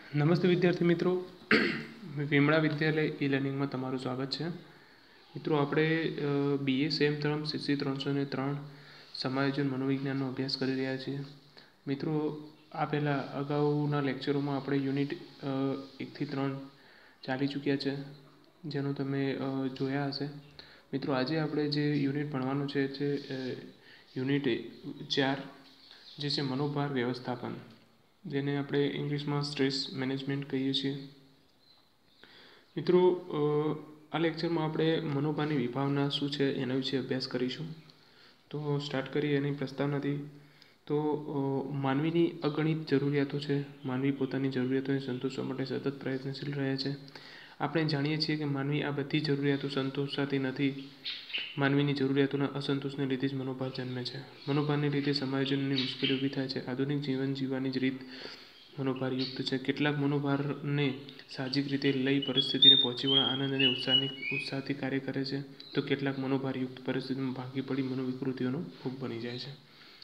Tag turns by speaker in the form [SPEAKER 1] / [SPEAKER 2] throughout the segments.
[SPEAKER 1] નમસ્તે વિદ્યાર્થી મિત્રો, વિમળા વિદ્યાલય ઈ લર્નિંગમાં તમારું સ્વાગત છે. મિત્રો, આપણે BA સેમ 3 CC 303 સમાયોજન મનોવિજ્ઞાનનો અભ્યાસ કરી રહ્યા છીએ. મિત્રો, આ પહેલાં અગાઉના લેક્ચરોમાં આપણે યુનિટ 1 થી 3 ચાલી ચૂક્યા છે, જેનો તમે જોયા હશે. મિત્રો, આજે આપણે જે યુનિટ ભણવાનું છે તે યુનિટ 4 જે છે મનોભાર વ્યવસ્થાપન, જેને આપણે ઇંગ્લિશમાં સ્ટ્રેસ મેનેજમેન્ટ કહીએ છીએ. મિત્રો, આ લેક્ચરમાં આપણે મનોભારની વિભાવના શું છે એના વિશે અભ્યાસ કરીશું. તો સ્ટાર્ટ કરીએ એની પ્રસ્તાવનાથી. તો માનવીની અગણિત જરૂરિયાતો છે. માનવી પોતાની જરૂરિયાતોને સંતોષવા માટે સતત પ્રયત્નશીલ રહે છે. આપણે જાણીએ છીએ કે માનવી આ બધી જરૂરિયાતો સંતોષાતી નથી. માનવીની જરૂરિયાતોના અસંતોષને લીધે જ મનોભાર જન્મે છે. મનોભારને લીધે સમાયોજનની મુશ્કેલી ઊભી થાય છે. આધુનિક જીવન જીવવાની જ રીત મનોભારયુક્ત છે. કેટલાક મનોભારને સાહજિક રીતે લઈ પરિસ્થિતિને પહોંચી વળવા આનંદ અને ઉત્સાહથી કાર્ય કરે છે, તો કેટલાક મનોભારયુક્ત પરિસ્થિતિમાં ભાંગી પડી મનોવિકૃતિઓનો ભોગ બની જાય છે.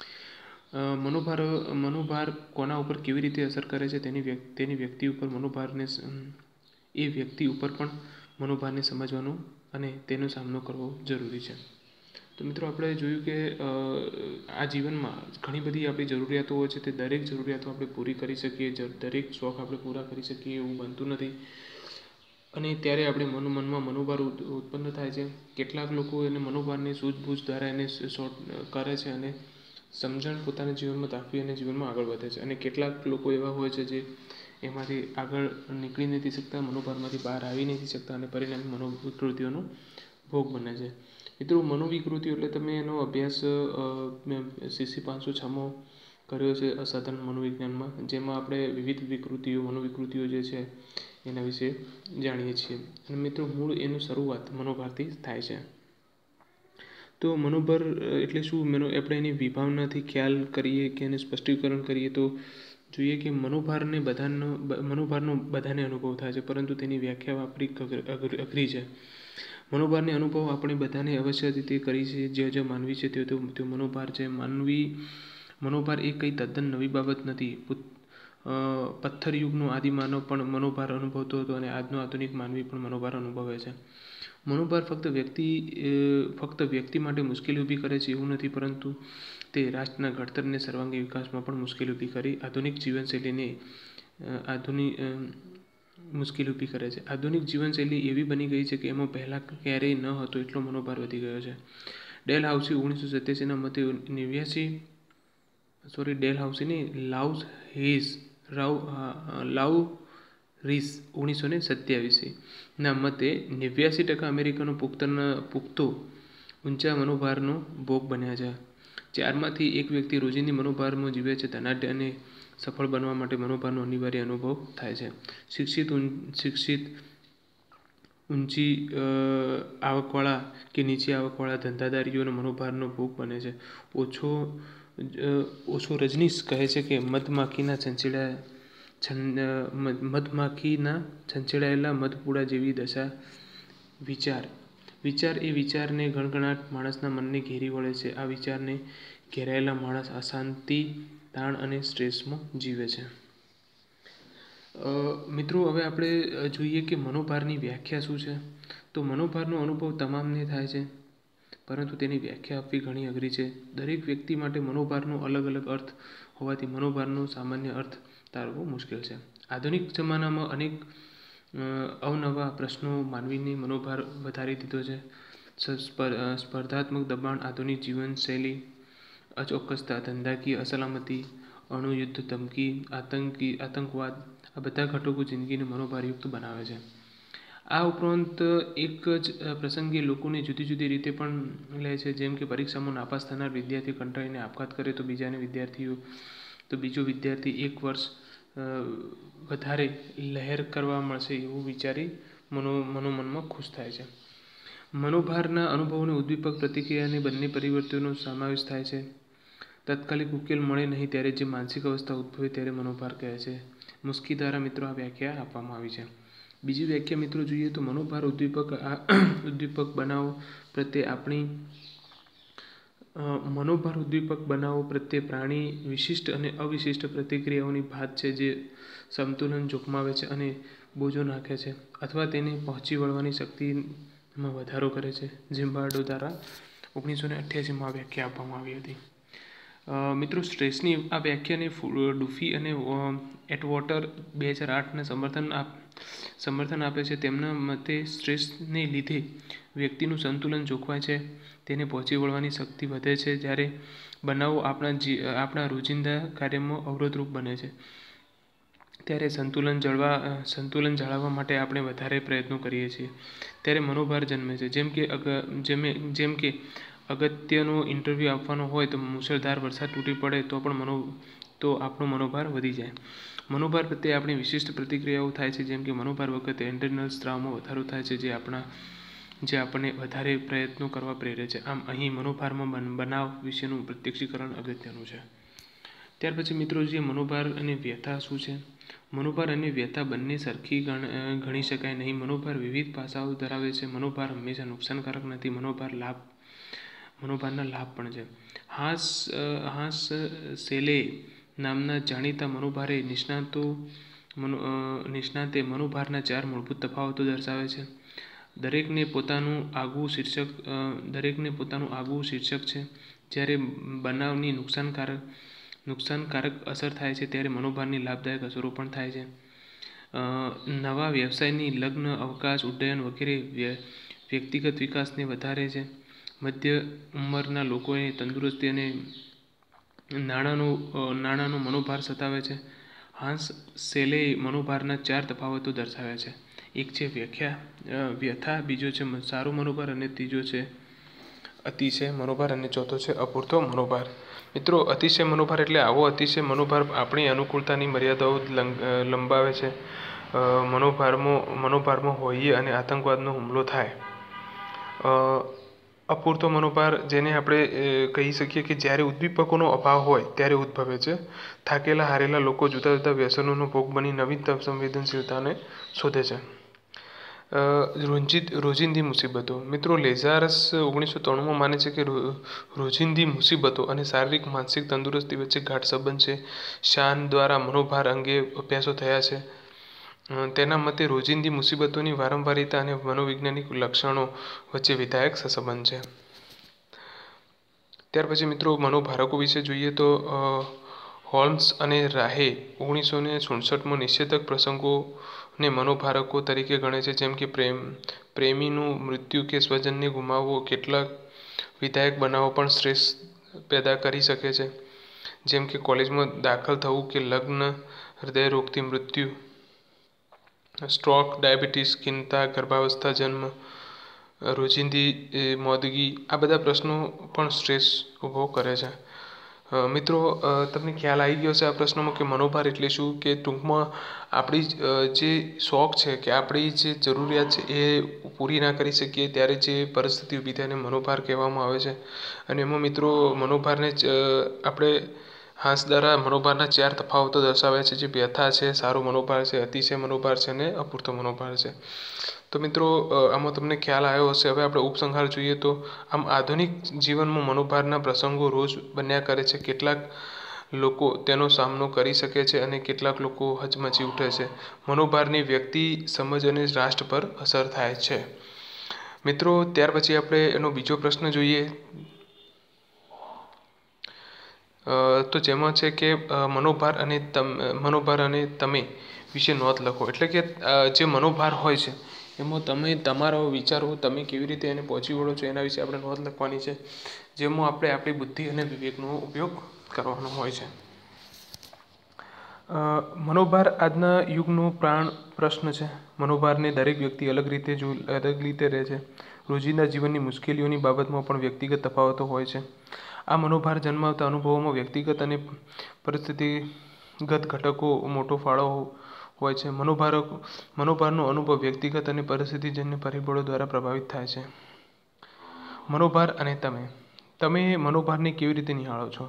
[SPEAKER 1] મનોભાર કોના ઉપર કેવી રીતે અસર કરે છે તેની વ્યક્તિ ઉપર મનોભારને એ વ્યક્તિ ઉપર પણ મનોભારને સમજવાનો અને તેનો સામનો કરવો જરૂરી છે. તો મિત્રો, આપણે જોયું કે આ જીવનમાં ઘણી બધી આપણી જરૂરિયાતો હોય છે. તે દરેક જરૂરિયાતો આપણે પૂરી કરી શકીએ, દરેક શોખ આપણે પૂરા કરી શકીએ એવું બનતું નથી. અને ત્યારે આપણે મનમાં મનોભાર ઉત્પન્ન થાય છે. કેટલાક લોકો એને મનોભારને સૂઝબૂઝ દ્વારા એને શોર્ટ કરે છે અને સમજણ પોતાના જીવનમાં દાખવી અને જીવનમાં આગળ વધે છે. અને કેટલાક લોકો એવા હોય છે જે એમાંથી આગળ નીકળી નથી શકતા, મનોભારમાંથી બહાર આવી નથી શકતા અને પરિણામે મનોવિકૃતિઓનો ભોગ બને છે. મિત્રો, મનોવિકૃતિઓ એટલે તમે એનો અભ્યાસ CC 506માં કર્યો છે અસાધારણ મનોવિજ્ઞાનમાં, જેમાં આપણે વિવિધ મનોવિકૃતિઓ જે છે એના વિશે જાણીએ છીએ. અને મિત્રો, મૂળ એનું શરૂઆત મનોભારથી થાય છે. તો મનોભાર એટલે શું? આપણે એની વિભાવનાથી ખ્યાલ કરીએ કે એને સ્પષ્ટીકરણ કરીએ તો જોઈએ કે મનોભારનો બધાને અનુભવ થાય છે, પરંતુ તેની વ્યાખ્યા આપણી અઘરી છે. મનોભારને અનુભવ આપણે બધાને અવશ્ય રીતે કરી છે. જે માનવી છે તે મનોભાર છે. મનોભાર એ કંઈ તદ્દન નવી બાબત નથી. પથ્થર યુગનો આદિમાનવ પણ મનોભાર અનુભવતો હતો અને આજનો આધુનિક માનવી પણ મનોભાર અનુભવે છે. મનોભાર ફક્ત વ્યક્તિ માટે મુશ્કેલી ઊભી કરે છે એવું નથી, પરંતુ તે રાષ્ટ્રના ઘડતર અને સર્વાંગી વિકાસમાં પણ મુશ્કેલી ઊભી કરી આધુનિક જીવનશૈલી એવી બની ગઈ છે કે એમાં પહેલાં ક્યારેય ન હતો એટલો મનોભાર વધી ગયો છે. ડેલ હાઉસી 1987ના મતે લાઉરીસ 1927 ના મતે 89% અમેરિકનો પુખ્તો ઊંચા મનોભારનો ભોગ બન્યા છે. 4માંથી 1 વ્યક્તિ રોજિંદી મનોભારમાં જીવે છે. ધનાઢ્ય અને સફળ બનવા માટે મનોભારનો અનિવાર્ય અનુભવ થાય છે. શિક્ષિત, ઊંચી આવકવાળા કે નીચી આવકવાળા ધંધાદારીઓ મનોભારનો ભોગ બને છે. ઓશો રજનીશ કહે છે કે મધમાખીના છંછેડાયેલા મધપૂડા જેવી દશા વિચાર એ વિચારને ગણગણાટ માણસના મનને ઘેરી વળે છે. આ વિચારને ઘેરાયેલા માણસ અશાંતિ, તાણ અને સ્ટ્રેસમાં જીવે છે. મિત્રો, હવે આપણે જોઈએ કે મનોભારની વ્યાખ્યા શું છે. તો મનોભારનો અનુભવ તમામને થાય છે, પરંતુ તેની વ્યાખ્યા આપવી ઘણી અઘરી છે. દરેક વ્યક્તિ માટે મનોભારનો અલગ અલગ અર્થ હોવાથી મનોભારનો સામાન્ય અર્થ તારવવો મુશ્કેલ છે. આધુનિક જમાનામાં અનેક અવનવા પ્રશ્નો માનવીને મનોભાર વધારી દીધો છે. સ્પર્ધાત્મક દબાણ, આધુનિક જીવનશૈલી, અચોક્કસતા, ધંધાકીય અસલામતી, અણુયુદ્ધ ધમકી, આતંકવાદ આ બધા ઘટકો જિંદગીને મનોભારયુક્ત બનાવે છે. આ ઉપરાંત એક જ પ્રસંગે લોકોને જુદી જુદી રીતે પણ લે છે. જેમ કે પરીક્ષામાં નાપાસ થનાર વિદ્યાર્થી કંટાળીને આપઘાત કરે તો બીજો વિદ્યાર્થી 1 વર્ષ વધારે લહેર કરવા મળશે એવું વિચારી મનોમનમાં ખુશ થાય છે. મનોભારના અનુભવોને ઉદ્દીપક પ્રતિક્રિયાને બંને પરિવર્તનોનો સમાવેશ થાય છે. તાત્કાલિક ઉકેલ મળે નહીં ત્યારે જે માનસિક અવસ્થા ઉદ્ભવે ત્યારે મનોભાર કહે છે. મુસ્કી દ્વારા મિત્રો આ વ્યાખ્યા આપવામાં આવી છે. બીજી વ્યાખ્યા મિત્રો જોઈએ તો મનોભાર ઉદ્દીપક બનાવો પ્રત્યે આપણી મનોભાર ઉદ્દીપક બનાવો પ્રત્યે પ્રાણી વિશિષ્ટ અને અવિશિષ્ટ પ્રતિક્રિયાઓની ભાત છે જે સંતુલન જોખમાવે છે અને બોજો નાખે છે અથવા તેને પહોંચી વળવાની શક્તિમાં વધારો કરે છે. ઝિમ્બાર્ડો દ્વારા 1988માં વ્યાખ્યા આપવામાં આવી હતી. મિત્રો, સ્ટ્રેસની આ વ્યાખ્યાને ડુફી અને એટવોટર 2008ને સમર્થન આપે છે. તેમના મતે સ્ટ્રેસને લીધે વ્યક્તિનું સંતુલન જોખવાય છે, તેને પહોંચી વળવાની શક્તિ વધે છે, જ્યારે બનાવો આપણા રોજિંદા કાર્યમાં અવરોધરૂપ બને છે. ત્યારે સંતુલન જાળવવા માટે આપણે વધારે પ્રયત્નો કરીએ છીએ. ત્યારે મનોભાર જન્મે છે. જેમ કે અગત્યનો ઇન્ટરવ્યૂ આપવાનો હોય તો મુશળધાર વરસાદ તૂટી પડે તો આપણો મનોભાર વધી જાય. મનોભાર પ્રત્યે આપણી વિશિષ્ટ પ્રતિક્રિયાઓ થાય છે. જેમ કે મનોભાર વખતે એડ્રેનલ સ્ત્રાવમાં વધારો થાય છે, જે આપણને વધારે પ્રયત્નો કરવા પ્રેરે છે. આમ અહીં મનોભારમાં બનાવ વિશેનું પ્રત્યક્ષીકરણ અગત્યનું છે. ત્યાર પછી મિત્રો, જે મનોભાર અને વ્યથા શું છે? મનોભાર અને વ્યથા બંને સરખી ગણી શકાય નહીં. મનોભાર વિવિધ પાસાઓ ધરાવે છે. મનોભાર હંમેશા નુકસાનકારક નથી. મનોભારના લાભ પણ છે. હાન્સ સેલે નામના જાણીતા મનોભાર નિષ્ણાતે મનોભારના 4 મૂળભૂત તફાવતો દર્શાવે છે. દરેકને પોતાનું આગવું શીર્ષક છે. જ્યારે બનાવની નુકસાનકારક અસર થાય છે, ત્યારે મનોભારની લાભદાયક અસરો પણ થાય છે. નવા વ્યવસાયની લગ્ન, અવકાશ, ઉડ્ડયન વગેરે વ્યક્તિગત વિકાસને વધારે છે. મધ્ય ઉંમરના લોકોને તંદુરસ્તી અને નાણાંનો મનોભાર સતાવે છે. હાન્સ સેલેએ મનોભારના 4 તફાવતો દર્શાવ્યા છે. એક છે વ્યથા, બીજો છે સારો મનોભાર અને ત્રીજો છે અતિશય મનોભાર અને ચોથો છે અપૂરતો મનોભાર. મિત્રો, અતિશય મનોભાર એટલે આવો અતિશય મનોભાર આપણી અનુકૂળતાની મર્યાદાઓ લંબાવે છે. મનોભારમાં હોઈએ અને આતંકવાદનો હુમલો થાય. અપૂરતો મનોભાર, જેને આપણે કહી શકીએ કે જ્યારે ઉદ્દીપકોનો અભાવ હોય ત્યારે ઉદ્ભવે છે. થાકેલા હારેલા લોકો જુદા જુદા વ્યસનોનો ભોગ બની નવીન સંવેદનશીલતાને શોધે છે. રોજિંદી મુસીબતો. મિત્રો, લેઝારસ 1993માં માને છે કે રોજિંદી મુસીબતો અને શારીરિક માનસિક તંદુરસ્તી વચ્ચે ગાઢ સંબંધ છે. શાન દ્વારા મનોભાર અંગે અભ્યાસો થયા છે. તેના મતે રોજિંદી મુસીબતોની વારંવારિતા અને મનોવૈજ્ઞાનિક લક્ષણો વચ્ચે વિધાયક સહસંબંધ છે. ત્યાર પછી મિત્રો, મનોભારકો વિશે જોઈએ તો હોલ્મ્સ અને રાહે 1967માં નિષેધક પ્રસંગોને મનોભારકો તરીકે ગણે છે. જેમ કે પ્રેમીનું મૃત્યુ કે સ્વજનને ગુમાવવો. કેટલાક વિધાયક બનાવો પણ સ્ટ્રેસ પેદા કરી શકે છે, જેમ કે કોલેજમાં દાખલ થવું કે લગ્ન, હૃદયરોગથી મૃત્યુ, સ્ટ્રોક, ડાયાબિટીસ, ખિન્નતા, ગર્ભાવસ્થા, જન્મ, રોજિંદી મોદગી. આ બધા પ્રશ્નો પણ સ્ટ્રેસ ઊભો કરે છે. મિત્રો, તમને ખ્યાલ આવી ગયો છે આ પ્રશ્નોમાં કે મનોભાર એટલે શું? કે ટૂંકમાં આપણી જે શોખ છે કે આપણી જે જરૂરિયાત છે એ પૂરી ના કરી શકીએ ત્યારે જે પરિસ્થિતિ ઊભી થાય એને મનોભાર કહેવામાં આવે છે. અને એમાં મિત્રો, મનોભારને આપણે હાન્સ દ્વારા મનોભારના 4 તફાવતો દર્શાવ્યા છે, જે વ્યથા છે, સારો મનોભાર છે, અતિશય મનોભાર છે અને અપૂરતો મનોભાર છે. તો મિત્રો, આમાં તમને ખ્યાલ આવ્યો હશે. હવે આપણે ઉપસંહાર જોઈએ તો આમ આધુનિક જીવનમાં મનોભારના પ્રસંગો રોજ બન્યા કરે છે. કેટલાક લોકો તેનો સામનો કરી શકે છે અને કેટલાક લોકો હચમચી ઉઠે છે. મનોભારની વ્યક્તિ, સમજ અને રાષ્ટ્ર પર અસર થાય છે. મિત્રો, ત્યાર પછી આપણે એનો બીજો પ્રશ્ન જોઈએ તો જેમાં છે કે મનોભાર અને તમે વિશે નોંધ લખો. એટલે કે જે મનોભાર હોય છે એમાં તમે તમારા વિચારો, તમે કેવી રીતે એને પહોંચી વળો છો એના વિશે આપણે નોંધ લખવાની છે, જેમાં આપણે આપણી બુદ્ધિ અને વિવેકનો ઉપયોગ કરવાનો હોય છે. મનોભાર આજના યુગનો પ્રશ્ન છે. મનોભારને દરેક વ્યક્તિ અલગ રીતે રહે છે. રોજિંદા જીવનની મુશ્કેલીઓની બાબતમાં પણ વ્યક્તિગત તફાવતો હોય છે. આ મનોભાર જન્માવતા અનુભવોમાં વ્યક્તિગત અને પરિસ્થિતિગત ઘટકો મોટો ફાળો હોય છે. મનોભારનો અનુભવ વ્યક્તિગત અને પરિસ્થિતિજન્ય પરિબળો દ્વારા પ્રભાવિત થાય છે. મનોભાર અને તમે મનોભારને કેવી રીતે નિહાળો છો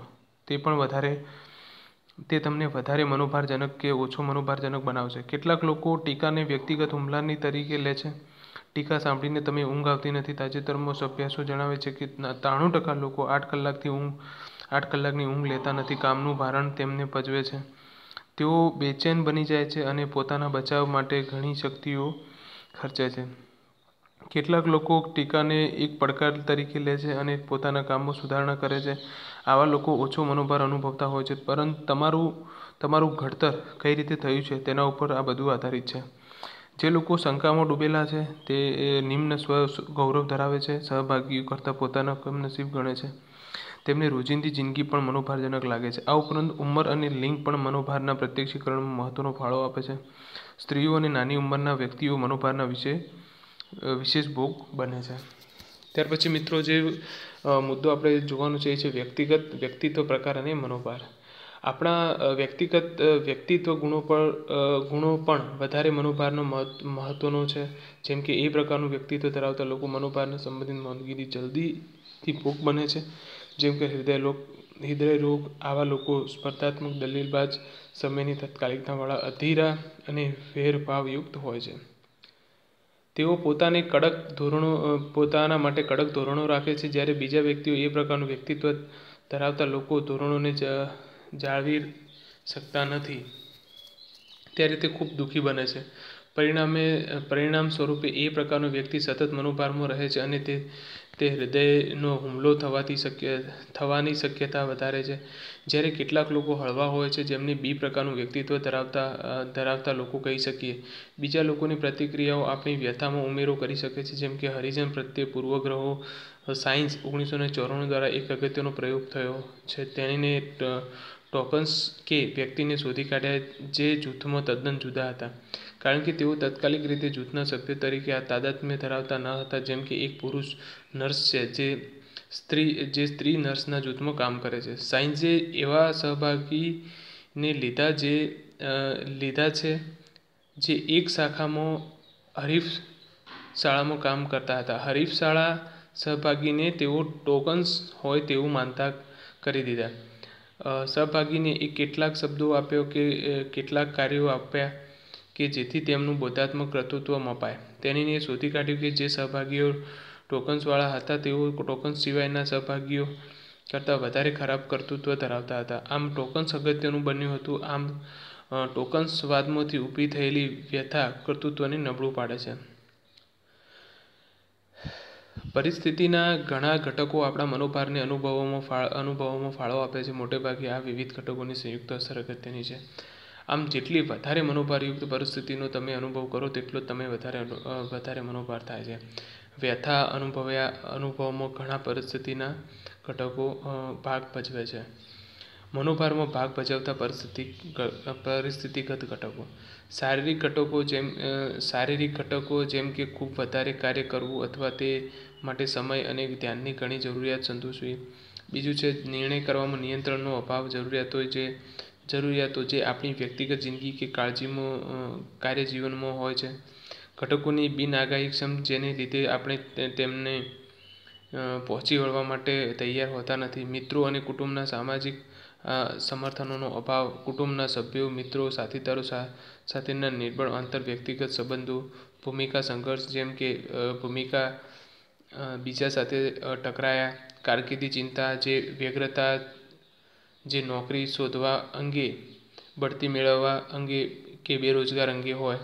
[SPEAKER 1] તે તમને વધારે મનોભારજનક કે ઓછો મનોભારજનક બનાવશે. કેટલાક લોકો ટીકાને વ્યક્તિગત હુમલાની તરીકે લે છે. ટીકા સાંભળીને તમે ઊંઘ આવતી નથી. તાજેતરમાં અભ્યાસો જણાવે છે કે 93% લોકો 8 કલાકની ઊંઘ લેતા નથી. કામનું ભારણ તેમને પજવે છે. તેઓ બેચેન બની જાય છે અને પોતાના બચાવ માટે ઘણી શક્તિઓ ખર્ચે છે. કેટલાક લોકો ટીકાને એક પડકાર તરીકે લે છે અને પોતાના કામમાં સુધારણા કરે છે. આવા લોકો ઓછો મનોભાર અનુભવતા હોય છે. પરંતુ તમારું ઘડતર કઈ રીતે થયું છે તેના ઉપર આ બધું આધારિત છે. જે લોકો શંકામાં ડૂબેલા છે તે નિમ્ન સ્વ ગૌરવ ધરાવે છે, સહભાગીઓ કરતાં પોતાના કમનસીબ ગણે છે. તેમને રોજિંદી જિંદગી પણ મનોભારજનક લાગે છે. આ ઉપરાંત ઉંમર અને લિંગ પણ મનોભારના પ્રત્યક્ષીકરણમાં મહત્વનો ફાળો આપે છે. સ્ત્રીઓ અને નાની ઉંમરના વ્યક્તિઓ મનોભારના વિશેષ ભોગ બને છે. ત્યાર પછી મિત્રો જે મુદ્દો આપણે જોવાનો છે એ છે વ્યક્તિત્વ પ્રકાર અને મનોભાર. આપણા વ્યક્તિત્વ ગુણો પણ વધારે મનોભારનો મહત્વનો છે. જેમ કે એ પ્રકારનું વ્યક્તિત્વ ધરાવતા લોકો મનોભારને સંબંધિત માંદગીથી જલ્દીથી ભોગ બને છે. જેમ કે હૃદયરોગ. આવા લોકો સ્પર્ધાત્મક, દલીલબાજ, સમયની તાત્કાલિકતાવાળા, અધીરા અને વેરભાવયુક્ત હોય છે. તેઓ પોતાના માટે કડક ધોરણો રાખે છે. જ્યારે બીજા વ્યક્તિઓ એ પ્રકારનું વ્યક્તિત્વ ધરાવતા લોકો ધોરણોને જાળવી શકતા નથી ત્યારે તે ખૂબ દુઃખી બને છે. પરિણામ સ્વરૂપે એ પ્રકારનો વ્યક્તિ સતત મનોભારમાં રહે છે અને તે હૃદયનો હુમલો થવાની શક્યતા વધારે છે. જ્યારે કેટલાક લોકો હળવા હોય છે, જેમને બી પ્રકારનું વ્યક્તિત્વ ધરાવતા લોકો કહી શકીએ. બીજા લોકોની પ્રતિક્રિયાઓ આપણી વ્યથામાં ઉમેરો કરી શકે છે. જેમ કે હરિજન પ્રત્યે પૂર્વગ્રહો. સાયન્સ 1994 દ્વારા એક અગત્યનો પ્રયોગ થયો છે. તેણીને ટોકન્સ કે વ્યક્તિને શોધી કાઢ્યા જે જૂથમાં તદ્દન જુદા હતા, કારણ કે તેઓ તાત્કાલિક રીતે જૂથના સભ્ય તરીકે તાદાત્મ્ય ધરાવતા ન હતા. જેમ કે એક પુરુષ નર્સ છે જે સ્ત્રી નર્સના જૂથમાં કામ કરે છે. સાયન્સે એવા સહભાગીને લીધા છે જે એક શાખામાં હરીફ શાળામાં કામ કરતા હતા. હરીફ શાળા સહભાગીને તેઓ ટોકન્સ હોય તેવું માનતા કરી દીધા. સહભાગીને કેટલાક શબ્દો આપ્યા કે કેટલાક કાર્યો આપ્યા કે જેથી તેમનું બોધાત્મક કર્તૃત્વ મપાય. તેણીએ શોધી કાઢ્યું કે જે સહભાગીઓ ટોકન્સવાળા હતા તેઓ ટોકન્સ સિવાયના સહભાગીઓ કરતાં વધારે ખરાબ કર્તૃત્વ ધરાવતા હતા. આમ ટોકન્સ અગત્યનું બન્યું હતું. આમ ટોકન્સવાદમાંથી ઊભી થયેલી વ્યથા કર્તૃત્વને નબળું પાડે છે. પરિસ્થિતિના ઘણા ઘટકો આપણા મનોભારને અનુભવવામાં ફાળો આપે છે. મોટેભાગે આ વિવિધ ઘટકોની સંયુક્ત અસર અગત્યની છે. આમ જેટલી વધારે મનોભારયુક્ત પરિસ્થિતિનો તમે અનુભવ કરો તેટલો તમે વધારે મનોભાર થાય છે. વ્યથા અનુભવમાં ઘણા પરિસ્થિતિના ઘટકો ભાગ ભજવે છે. મનોભારમાં ભાગ ભજવતા પરિસ્થિતિગત ઘટકો. શારીરિક ઘટકો જેમ કે ખૂબ વધારે કાર્ય કરવું અથવા તે માટે સમય અને ધ્યાનની ઘણી જરૂરિયાત સંતોષવી. બીજું છે નિર્ણય કરવામાં નિયંત્રણનો અભાવ. જરૂરિયાતો જે આપણી વ્યક્તિગત જિંદગી કે કાર્યજીવનમાં હોય છે. ઘટકોની બિનઆગાહીક્ષમ જેને લીધે આપણે તેમને પહોંચી વળવા માટે તૈયાર હોતા નથી. મિત્રો અને કુટુંબના સામાજિક સમર્થનનો અભાવ. કુટુંબના સભ્યો, મિત્રો, સાથીદારો સાથેના નિર્બળ આંતરવ્યક્તિગત સંબંધો. ભૂમિકા સંઘર્ષ જેમ કે ભૂમિકા બીજા સાથે ટકરાયા. કારકિર્દી ચિંતા જે વ્યગ્રતા જે નોકરી શોધવા અંગે, બઢતી મેળવવા અંગે કે બેરોજગાર અંગે હોય.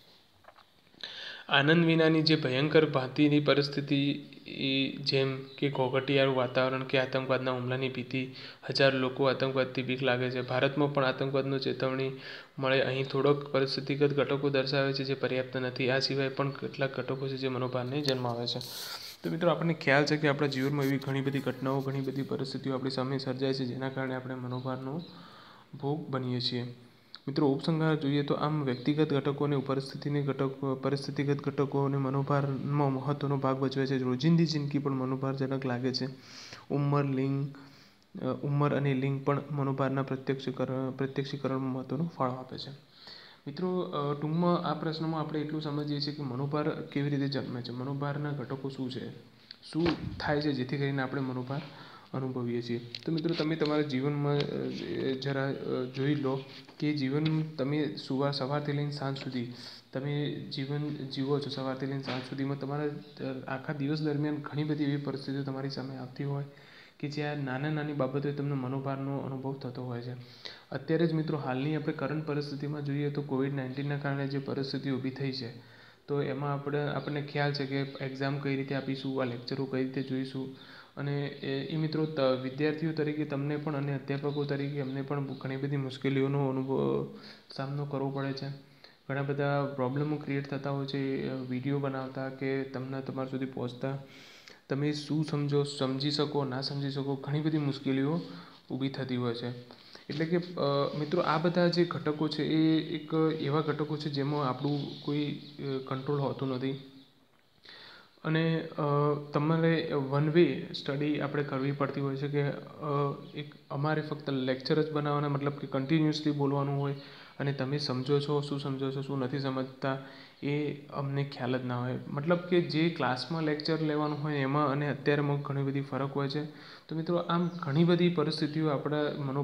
[SPEAKER 1] આનંદ વિનાની જે ભયંકર ભાંતિની પરિસ્થિતિ જેમ કે ઘોઘાટિયાનું વાતાવરણ કે આતંકવાદના હુમલાની ભીતિ. હજારો લોકો આતંકવાદથી બીક લાગે છે. ભારતમાં પણ આતંકવાદનો ચેતવણી મળે. અહીં થોડોક પરિસ્થિતિગત ઘટકો દર્શાવે છે જે પર્યાપ્ત નથી. આ સિવાય પણ કેટલાક ઘટકો છે જે મનોભારને જન્માવે છે. તો મિત્રો આપણને ખ્યાલ છે કે આપણા જીવનમાં એવી ઘણી બધી ઘટનાઓ, ઘણી બધી પરિસ્થિતિઓ આપણી સામે સર્જાય છે જેના કારણે આપણે મનોભારનો ભોગ બનીએ છીએ. મિત્રો ઉપસંહાર જોઈએ તો આમ વ્યક્તિગત ઘટકો અને પરિસ્થિતિગત ઘટકો અને મનોભારમાં મહત્વનો ભાગ ભજવે છે. રોજિંદી જિંદગી પણ મનોભારજનક લાગે છે. ઉંમર અને લિંગ પણ મનોભારના પ્રત્યક્ષીકરણમાં મહત્વનો ફાળો આપે છે. મિત્રો ટૂંકમાં આ પ્રશ્નમાં આપણે એટલું સમજીએ છીએ કે મનોભાર કેવી રીતે જન્મે છે, મનોભારના ઘટકો શું છે, શું થાય છે જેથી કરીને આપણે મનોભાર અનુભવીએ છીએ. તો મિત્રો તમે તમારા જીવનમાં જરા જોઈ લો કે જીવન તમે સવારથી લઈને સાંજ સુધી તમે જીવન જીવો છો. સવારથી લઈને સાંજ સુધીમાં તમારા આખા દિવસ દરમિયાન ઘણી બધી એવી પરિસ્થિતિઓ તમારી સામે આવતી હોય કે જ્યાં નાની બાબતોએ તમને મનોભારનો અનુભવ થતો હોય છે. અત્યારે જ મિત્રો હાલની આપણે કરંટ પરિસ્થિતિમાં જોઈએ તો COVID-19ના કારણે જે પરિસ્થિતિ ઊભી થઈ છે, તો એમાં આપણને ખ્યાલ છે કે એક્ઝામ કઈ રીતે આપીશું, આ લેક્ચરો કઈ રીતે જોઈશું, અને એ મિત્રો વિદ્યાર્થીઓ તરીકે તમને પણ અને અધ્યાપકો તરીકે અમને પણ ઘણી બધી મુશ્કેલીઓનો સામનો કરવો પડે છે. ઘણા બધા પ્રોબ્લેમો ક્રિએટ થતા હોય છે વિડીયો બનાવતા કે તમને તમારા સુધી પહોંચતા. તમે શું સમજી શકો ના સમજી શકો, ઘણી બધી મુશ્કેલીઓ ઊભી થતી હોય છે. એટલે કે મિત્રો આ બધા જે ઘટકો છે એ એક એવા ઘટકો છે જેમાં આપણું કોઈ કંટ્રોલ હોતું નથી, અને તમારે વન વે સ્ટડી આપણે કરવી પડતી હોય છે કે એક અમારે ફક્ત લેક્ચર જ બનાવવાના, મતલબ કે કન્ટિન્યુઅસલી બોલવાનું હોય અને તમે સમજો છો શું નથી સમજતા એ અમને ખ્યાલ જ ના હોય. મતલબ કે જે ક્લાસમાં લેક્ચર લેવાનું હોય એમાં અને અત્યારેમાં ઘણી બધી ફરક હોય છે. તો મિત્રો આમ ઘણી બધી પરિસ્થિતિઓ આપણા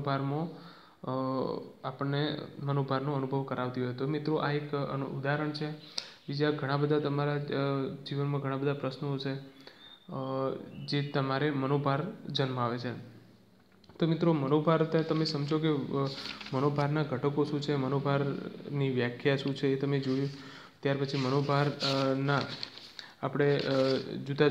[SPEAKER 1] આપણને મનોભારનો અનુભવ કરાવતી હોય. તો મિત્રો આ એક ઉદાહરણ છે. બીજા ઘણા બધા તમારા જીવનમાં ઘણા બધા પ્રશ્નો છે જે તમારે મનોભાર જન્માવે છે. તો મિત્રો મનોભાર તમે સમજો કે મનોભારના ઘટકો શું છે, મનોભારની વ્યાખ્યા શું છે એ તમે જોયું. ત્યાર પછી મનોભારના આપણે જુદા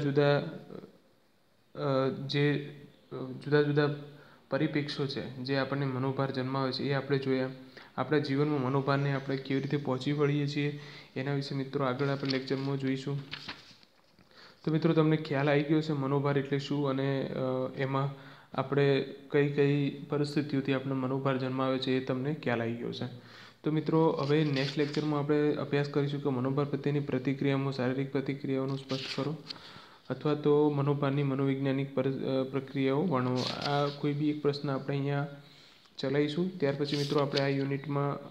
[SPEAKER 1] જુદા પરિપ્રેક્ષ્યો છે જે આપણને મનોભાર જન્માવે છે એ આપણે જોયા. આપણા જીવનમાં મનોભારને આપણે કેવી રીતે પહોંચી વળીએ છીએ એના વિશે મિત્રો આગળ આપણે લેક્ચરમાં જોઈશું. તો મિત્રો તમને ખ્યાલ આવી ગયો છે મનોભાર એટલે શું અને એમાં આપણે કઈ પરિસ્થિતિઓથી આપણે મનોભાર જન્માવે છે એ તમને ખ્યાલ આવી ગયો છે. તો મિત્રો હવે નેક્સ્ટ લેક્ચરમાં આપણે અભ્યાસ કરીશું કે મનોભાર પ્રત્યેની પ્રતિક્રિયામાં શારીરિક પ્રતિક્રિયાઓનું સ્પષ્ટ કરો, અથવા તો મનોભારની મનોવૈજ્ઞાનિક પ્રક્રિયાઓ વર્ણવો. આ કોઈ બી એક પ્રશ્ન આપણે અહીંયા ચલાવીશું. ત્યાર પછી મિત્રો આપણે આ યુનિટ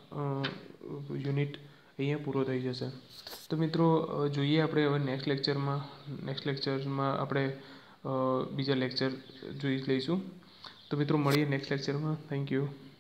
[SPEAKER 1] અહીંયા પૂરો થઈ જશે. તો મિત્રો જોઈએ આપણે હવે નેક્સ્ટ લેક્ચરમાં આપણે બીજા લેક્ચર જોઈ લઈશું. તો મિત્રો મળીએ નેક્સ્ટ લેક્ચરમાં. Thank you.